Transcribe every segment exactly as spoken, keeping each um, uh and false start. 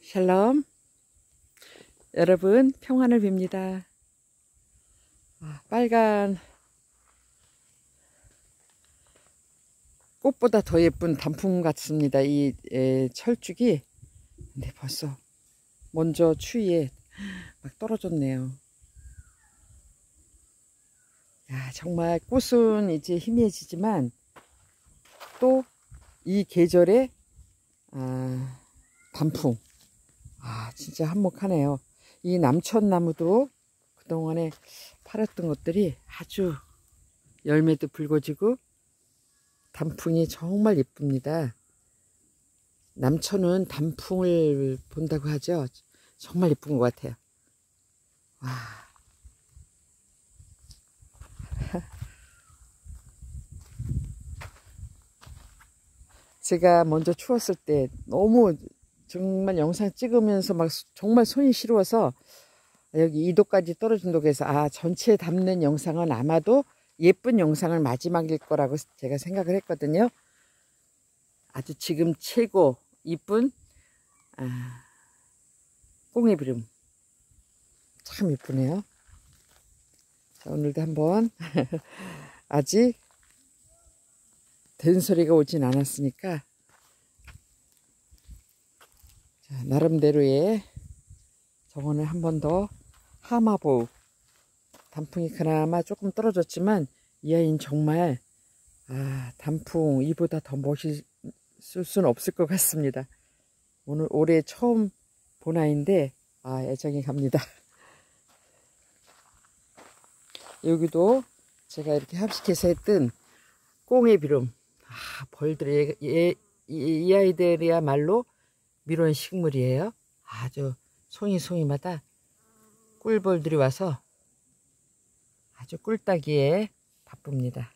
샬롬. 여러분 평안을 빕니다. 아, 빨간 꽃보다 더 예쁜 단풍 같습니다. 이 에, 철쭉이. 근데 벌써 먼저 추위에 막 떨어졌네요. 야, 정말 꽃은 이제 희미해지지만 또 이 계절에 아, 단풍, 아 진짜 한몫하네요. 이 남천나무도 그동안에 팔았던 것들이 아주 열매도 붉어지고 단풍이 정말 예쁩니다. 남천은 단풍을 본다고 하죠. 정말 예쁜 것 같아요. 와. 제가 먼저 추웠을 때 너무 정말 영상 찍으면서 막 정말 손이 시려워서 여기 이 도까지 떨어진다고 해서 아 전체 담는 영상은 아마도 예쁜 영상을 마지막일 거라고 제가 생각을 했거든요. 아주 지금 최고 이쁜 아, 꽁이비름 참 예쁘네요. 자, 오늘도 한번 아직 된소리가 오진 않았으니까 자, 나름대로의 정원을 한 번 더 하마보우 단풍이 그나마 조금 떨어졌지만 이 아이는 정말 아, 단풍 이보다 더 멋있을 수는 없을 것 같습니다. 오늘 올해 처음 본 아이인데 아, 애정이 갑니다. 여기도 제가 이렇게 합식해서 했던 꽁이비름. 아, 벌들이 이, 이, 이 아이들이야말로 미로원 식물이에요. 아주 송이송이마다 꿀벌들이 와서 아주 꿀따기에 바쁩니다.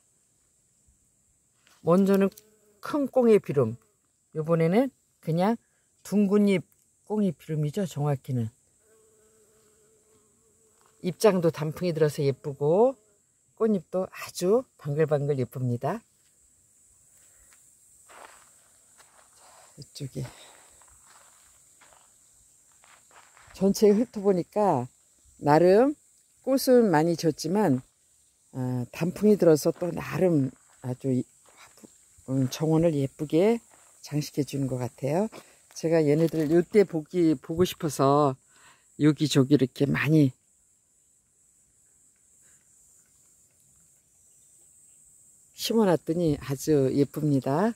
먼저는 큰 꽁이비름, 요번에는 그냥 둥근잎 꽁이비름이죠. 정확히는 잎장도 단풍이 들어서 예쁘고 꽃잎도 아주 방글방글 예쁩니다. 이쪽에 전체 훑어보니까 나름 꽃은 많이 졌지만 아, 단풍이 들어서 또 나름 아주 정원을 예쁘게 장식해 주는 것 같아요. 제가 얘네들 요때 보기 보고 싶어서 여기저기 이렇게 많이 심어놨더니 아주 예쁩니다.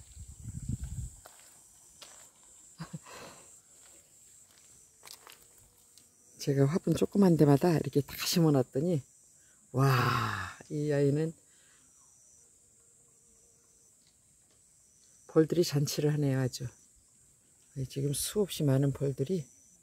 제가 화분 조그만 데마다 이렇게 다 심어놨더니 와, 이 아이는 벌들이 잔치를 하네요. 아주 지금 수없이 많은 벌들이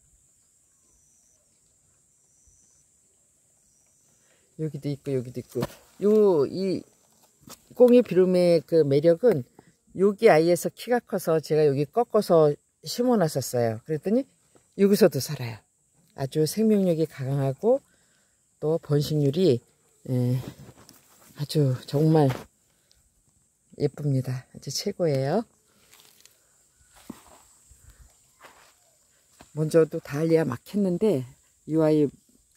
여기도 있고 여기도 있고 요 이 꽁이비름의 그 매력은 여기 아이에서 키가 커서 제가 여기 꺾어서 심어 놨었어요. 그랬더니 여기서도 살아요. 아주 생명력이 강하고 또 번식률이 에, 아주 정말 예쁩니다. 아주 최고예요. 먼저도 달리아 막 했는데 이 아이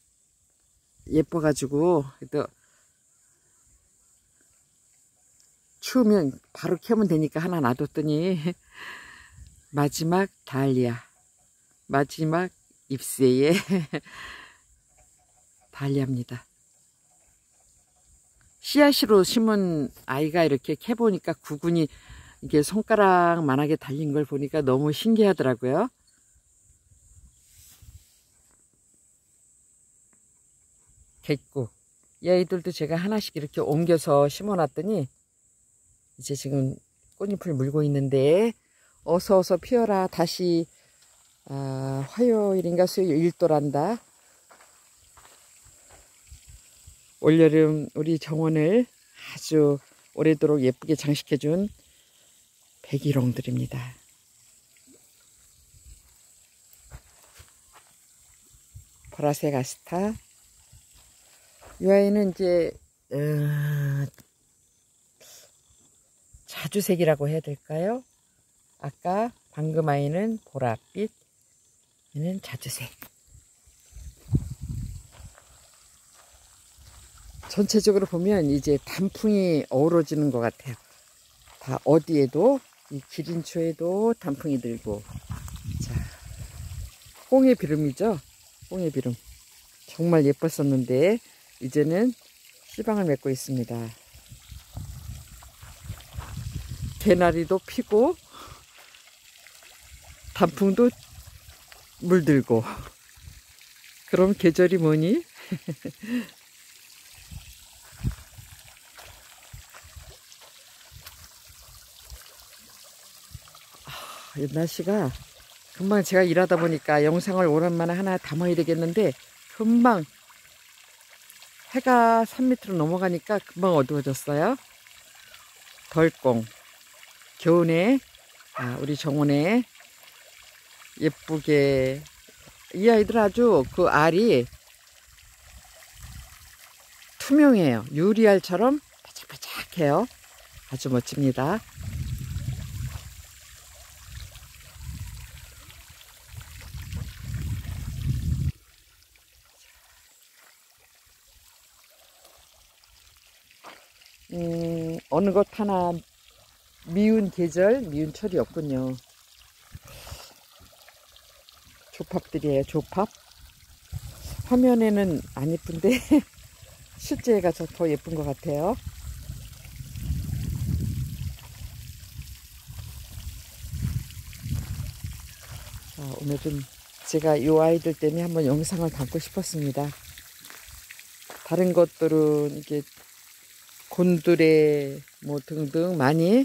예뻐가지고 또 추우면 바로 켜면 되니까 하나 놔뒀더니 마지막 달리아 마지막 잎새의 달리아입니다. 씨앗으로 심은 아이가 이렇게 캐보니까 구근이 이게 손가락만하게 달린 걸 보니까 너무 신기하더라고요. 객국 이 아이들도 제가 하나씩 이렇게 옮겨서 심어놨더니 이제 지금 꽃잎을 물고 있는데 어서 어서 피어라. 다시 아, 화요일인가 수요일 일도란다. 올여름 우리 정원을 아주 오래도록 예쁘게 장식해준 백일홍들입니다. 보라색 아스타. 이 아이는 이제 어, 자주색이라고 해야 될까요? 아까 방금 아이는 보랏빛, 얘는 자주색. 전체적으로 보면 이제 단풍이 어우러지는 것 같아요. 다 어디에도, 이 기린초에도 단풍이 들고. 자, 꽁의 비름이죠. 꽁의 비름. 정말 예뻤었는데 이제는 씨방을 맺고 있습니다. 개나리도 피고 단풍도 물들고. 그럼 계절이 뭐니? 아, 날씨가 금방, 제가 일하다 보니까 영상을 오랜만에 하나 담아야 되겠는데 금방 해가 산 밑으로 넘어가니까 금방 어두워졌어요. 덜꽁 겨우내. 아, 우리 정원에 예쁘게, 이 아이들 아주 그 알이 투명해요. 유리알처럼 바짝바짝해요. 아주 멋집니다. 음, 어느 것 하나 미운 계절, 미운 철이 없군요. 조팝들이에요, 조팝. 화면에는 안 예쁜데 실제가 더 예쁜 것 같아요. 자, 오늘은 제가 이 아이들 때문에 한번 영상을 담고 싶었습니다. 다른 것들은 이게 곤드레 뭐 등등 많이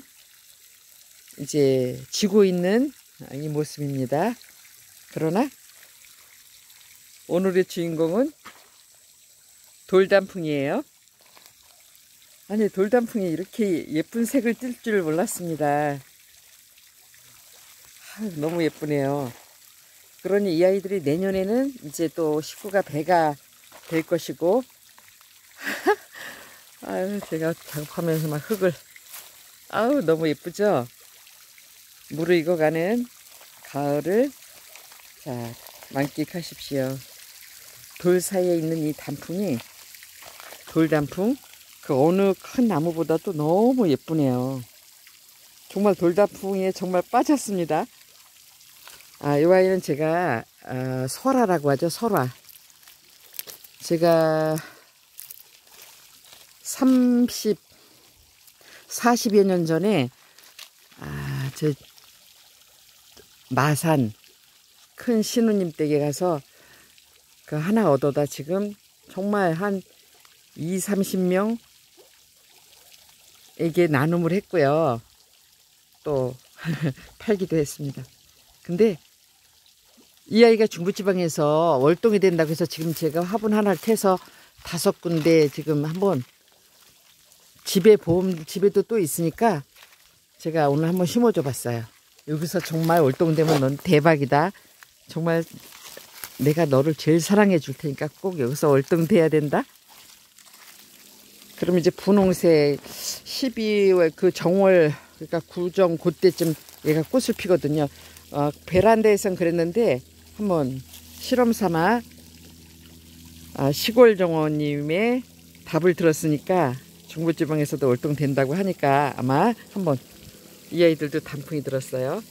이제 지고 있는 이 모습입니다. 그러나 오늘의 주인공은 돌단풍이에요. 아니, 돌단풍이 이렇게 예쁜 색을 띌 줄 몰랐습니다. 아유, 너무 예쁘네요. 그러니 이 아이들이 내년에는 이제 또 식구가 배가 될 것이고. 아유, 제가 작업하면서 막 흙을, 아우, 너무 예쁘죠? 무르익어가는 가을을 자 만끽하십시오. 돌 사이에 있는 이 단풍이, 돌단풍, 그 어느 큰 나무보다도 너무 예쁘네요. 정말 돌단풍에 정말 빠졌습니다. 아, 이 아이는 제가 아, 설화라고 하죠. 설화. 제가 삼십, 사십여 년 전에 아, 저 마산 큰 신우님 댁에 가서 그 하나 얻어다 지금 정말 한 이삼십 명에게 나눔을 했고요. 또 팔기도 했습니다. 근데 이 아이가 중부지방에서 월동이 된다고 해서 지금 제가 화분 하나를 캐서 다섯 군데 지금 한번 집에 보험, 집에도 또 있으니까 제가 오늘 한번 심어줘 봤어요. 여기서 정말 월동되면 넌 대박이다. 정말 내가 너를 제일 사랑해 줄 테니까 꼭 여기서 월동돼야 된다. 그럼 이제 분홍색 십이월 그 정월, 그러니까 구정 그때쯤 얘가 꽃을 피거든요. 어, 베란다에선 그랬는데 한번 실험 삼아 아, 시골 정원님의 답을 들었으니까 중부지방에서도 월동된다고 하니까 아마 한번, 이 아이들도 단풍이 들었어요.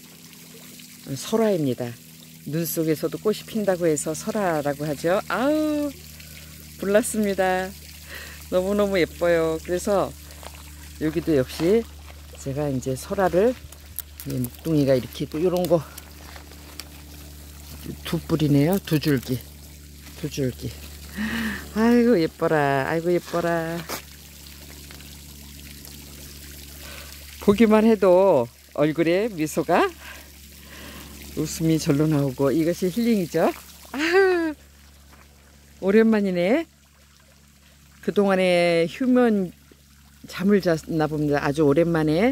설화입니다. 눈 속에서도 꽃이 핀다고 해서 설화라고 하죠. 아우, 몰랐습니다. 너무너무 예뻐요. 그래서 여기도 역시 제가 이제 설화를, 묵둥이가 이렇게 또 이런 거 두 뿌리네요. 두 줄기. 두 줄기. 아이고 예뻐라. 아이고 예뻐라. 보기만 해도 얼굴에 미소가, 웃음이 절로 나오고, 이것이 힐링이죠. 아, 오랜만이네. 그동안에 휴면 잠을 잤나 봅니다. 아주 오랜만에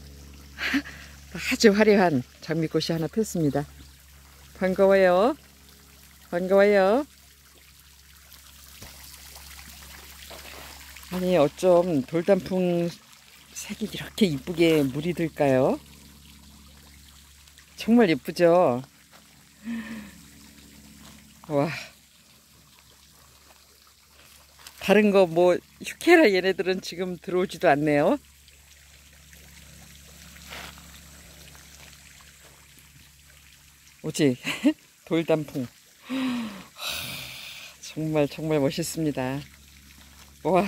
아주 화려한 장미꽃이 하나 폈습니다. 반가워요. 반가워요. 아니, 어쩜 돌단풍 색이 이렇게 이쁘게 물이 들까요? 정말 예쁘죠? 와. 다른 거 뭐 휴케라 얘네들은 지금 들어오지도 않네요. 오지? 돌단풍. 정말 정말 멋있습니다. 와.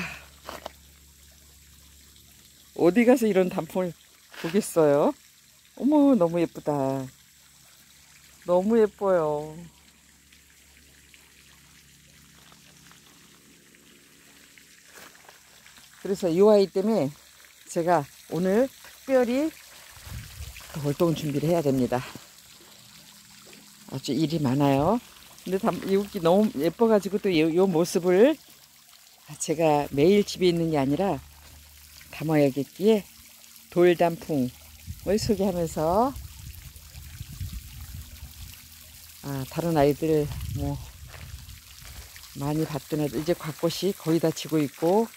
어디 가서 이런 단풍을 보겠어요? 어머, 너무 예쁘다. 너무 예뻐요. 그래서 이 아이 때문에 제가 오늘 특별히 활동 준비를 해야 됩니다. 아주 일이 많아요. 근데 여기 너무 예뻐가지고 또 이 모습을 제가 매일 집에 있는 게 아니라 담아야겠기에 돌단풍을 소개하면서 아, 다른 아이들 뭐 많이 봤던 애들 이제 곽꽃이 거의 다 지고 있고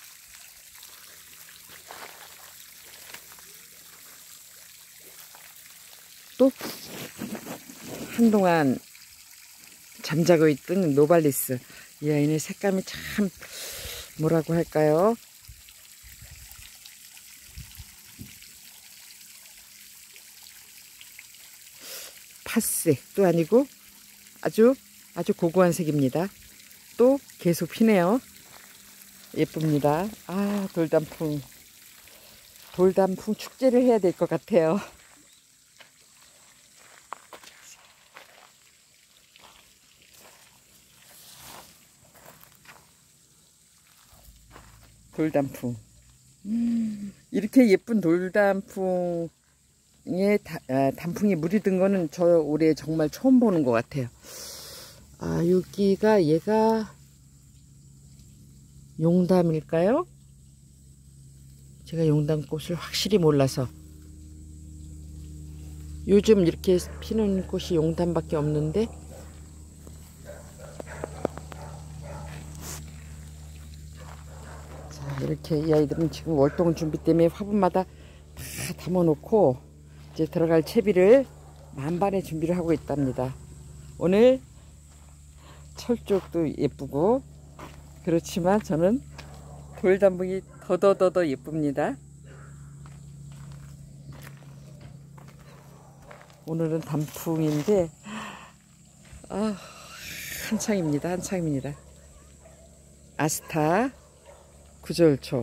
또 한동안 잠자고 있던 노발리스, 이 아이는 색감이 참 뭐라고 할까요? 팥색도 아니고 아주 아주 고고한 색입니다. 또 계속 피네요. 예쁩니다. 아, 돌단풍 돌단풍 축제를 해야 될 것 같아요. 돌단풍. 음, 이렇게 예쁜 돌단풍에 다, 아, 단풍이 물이 든 거는 저 올해 정말 처음 보는 것 같아요. 아, 여기가 얘가 용담일까요? 제가 용담꽃을 확실히 몰라서. 요즘 이렇게 피는 꽃이 용담밖에 없는데 이렇게 이 아이들은 지금 월동 준비 때문에 화분마다 다 담아 놓고 이제 들어갈 채비를 만반의 준비를 하고 있답니다. 오늘 철쭉도 예쁘고 그렇지만 저는 돌단풍이 더더더더 예쁩니다. 오늘은 단풍인데 아, 한창입니다. 한창입니다. 아스타 구절초.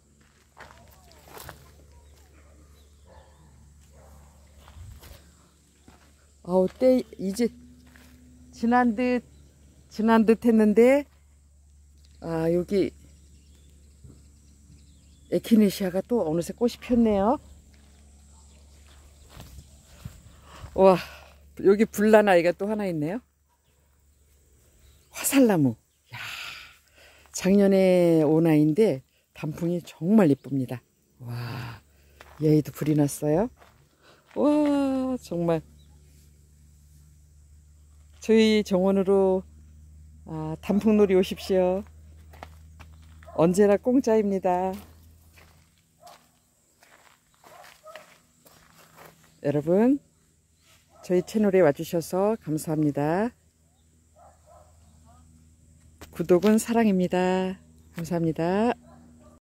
어우, 때 이제 지난 듯 지난 듯 했는데 아, 여기 에키네시아가 또 어느새 꽃이 폈네요. 와, 여기 불나나이가 또 하나 있네요. 화살나무. 야, 작년에 온 아이인데 단풍이 정말 예쁩니다. 와, 이 아이도 불이 났어요. 와, 정말 저희 정원으로 아, 단풍놀이 오십시오. 언제나 공짜입니다. 여러분, 저희 채널에 와주셔서 감사합니다. 구독은 사랑입니다. 감사합니다.